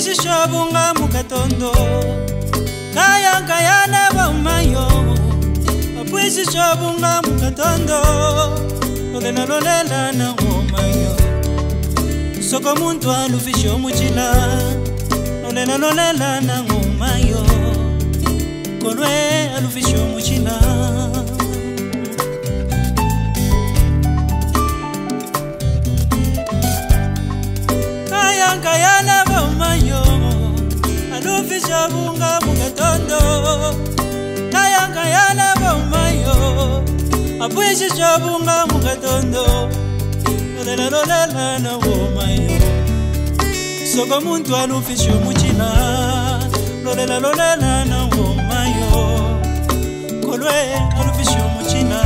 Apwisi shabunga mukatondo Kaya kaya nebo mayo Apwisi shabunga mukatondo Lolela lolela na ngomayo Soko muntu alufisho muchila Lolela lolela na ngomayo Kolwe alufisho muchila Kaya kaya nebo mayo Alufisho bunga mukatondo Kaya kaya nebo mayo Apwisi shabunga mukatondo Lolela lolela na ngomayo Soko muntu alufisho muchila Lolela lolela na ngomayo Kolwe alufisho muchila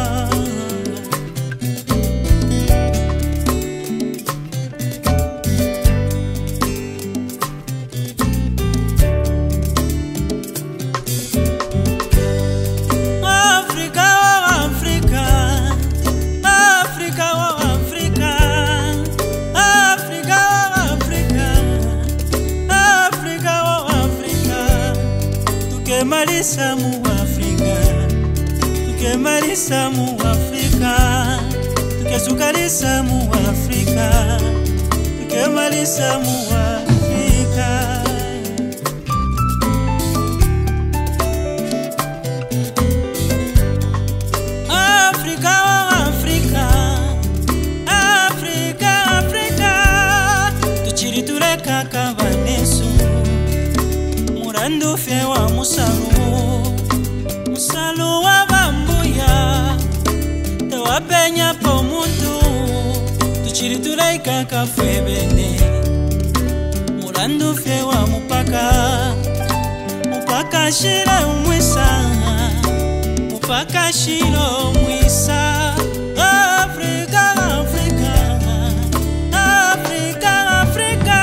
Malisa mu Afrika, tuke malisa mu Afrika, tuke sukalisa mu Afrika, tuke malisa mu Afrika. Afrika, Afrika, Afrika, Afrika, tuchiri tuleka kavanesu. Murandu fewa musalu wa bambuya Tewa penya po muntu Tuchiri tulaika kafwe bene Murandu fewa Mupaka shiro mwisa Mupaka shiro mwisa Afrika, Afrika Afrika, Afrika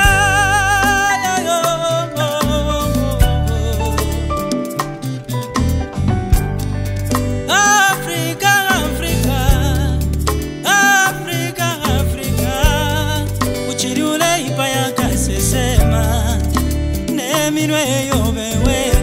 Minwe yo bewe